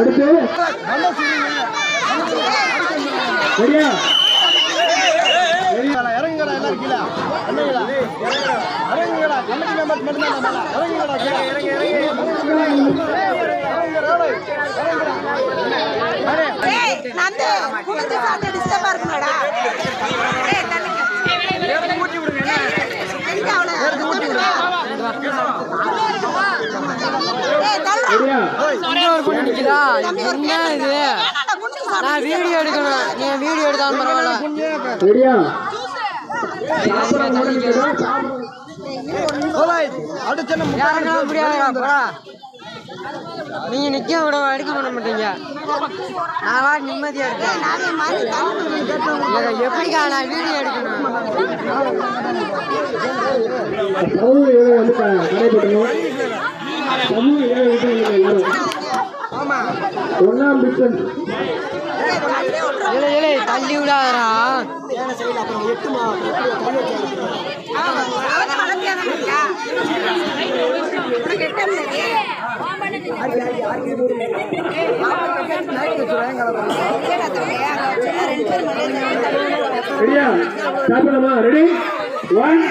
அடுத்து சரியா இறங்குங்கடா எல்லாரும் கீழே இறங்குங்கடா கமிட்டி மெம்பர்ஸ் மட்டும்தான் இறங்குங்கடா நந்து குடிச்சு சாப்பிட்டு டிஸ்டர்பா இருக்குடா. ஏய் தள்ளுங்க. ஊட்டி விடுங்க என்ன? எங்க அவள? ஏய் தள்ளுடா. சரியா ஒரு பொண்ணு நிக்குதா? என்ன இது? நான் வீடியோ எடுக்கணும். நீ வீடியோ எடுத்தாலும் பரவாயில்ல. சரியா யாருன்னா முடியாதுடா. நீங்க நிக்க விட எடுக்க பண்ண மாட்டீங்க. நான் நிம்மதியா இருக்கேன். எப்படிக்கா நான் வீடியோ எடுக்கணும்? சமூக ஏழை வந்து கடைபிடிக்கணும். சமூக ஏழை விட்டு எல்லாரும் ஒன்னாம் பிஸ்டன் தள்ளி விடாதரா. சரியா சாப்பிடலாமா? ரெடி 1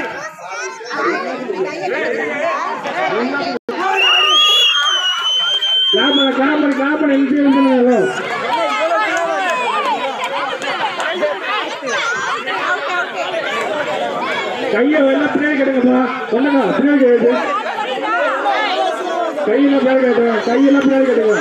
காப்பன கையை எல்லாம் பின்னாடி கேட்டுங்கப்பா. ஒண்ணுங்க பின்னாடி கேட்டு கையெல்லாம் பின்னாடி கேட்டுங்க. கையெல்லாம் பின்னாடி கேட்டுங்க.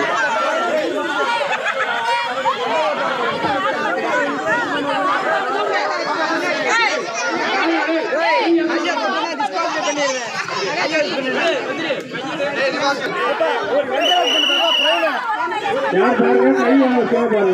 யார் பாருங்க கை யார் பாருங்க.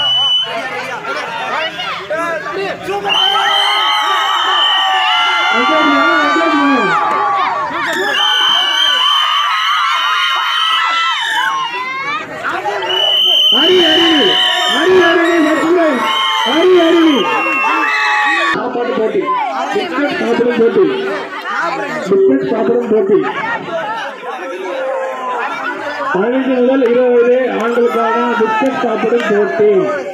சாப்பாடு போட்டி பிஸ்கட் சாப்பிடும் போட்டி. பிஸ்கட் சாப்பிடும் போட்டி 15 முதல் 20 ஆண்டுகளுக்கான பிஸ்கட் சாப்பிடும் போட்டி.